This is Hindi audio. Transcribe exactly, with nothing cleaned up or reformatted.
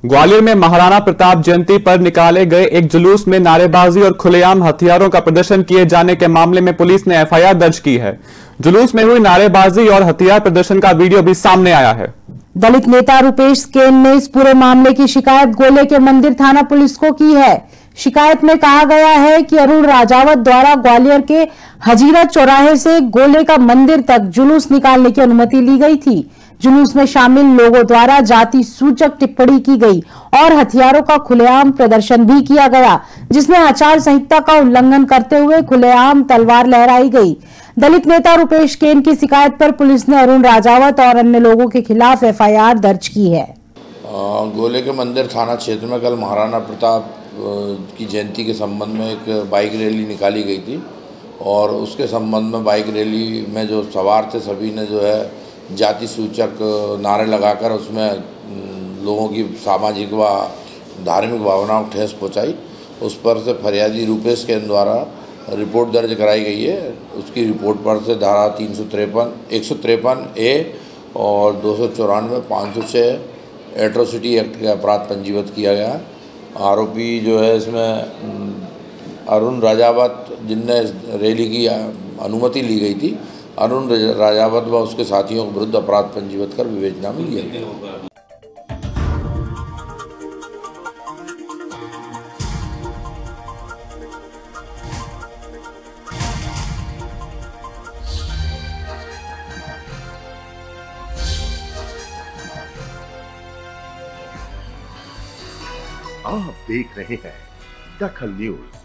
ग्वालियर में महाराणा प्रताप जयंती पर निकाले गए एक जुलूस में नारेबाजी और खुलेआम हथियारों का प्रदर्शन किए जाने के मामले में पुलिस ने एफ आई आर दर्ज की है। जुलूस में हुई नारेबाजी और हथियार प्रदर्शन का वीडियो भी सामने आया है। दलित नेता रुपेश केन ने इस पूरे मामले की शिकायत गोले के मंदिर थाना पुलिस को की है। शिकायत में कहा गया है कि अरुण राजावत द्वारा ग्वालियर के हजीरा चौराहे से गोले का मंदिर तक जुलूस निकालने की अनुमति ली गई थी। जुलूस में शामिल लोगों द्वारा जाति सूचक टिप्पणी की गई और हथियारों का खुलेआम प्रदर्शन भी किया गया, जिसमें आचार संहिता का उल्लंघन करते हुए खुलेआम तलवार लहराई गई। दलित नेता रुपेश केन की शिकायत पर पुलिस ने अरुण राजावत और अन्य लोगों के खिलाफ एफ आई आर दर्ज की है। गोले के मंदिर थाना क्षेत्र में कल महाराणा प्रताप की जयंती के संबंध में एक बाइक रैली निकाली गई थी और उसके संबंध में बाइक रैली में जो सवार थे सभी ने जो है जाति सूचक नारे लगाकर उसमें लोगों की सामाजिक व धार्मिक भावनाओं को ठेस पहुंचाई। उस पर से फरियादी रुपेश केन द्वारा रिपोर्ट दर्ज कराई गई है। उसकी रिपोर्ट पर से धारा तीन सौ तिरपन एक सौ तिरपन ए और दो सौ चौरानवे पाँच सौ छः एट्रोसिटी एक्ट के अपराध पंजीबद्ध किया गया। आरोपी जो है इसमें अरुण राजावत, जिनने रैली की अनुमति ली गई थी, अरुण राजावत व उसके साथियों के विरुद्ध अपराध पंजीबद्ध कर विवेचना में लिया गया। आप देख रहे हैं दखल न्यूज।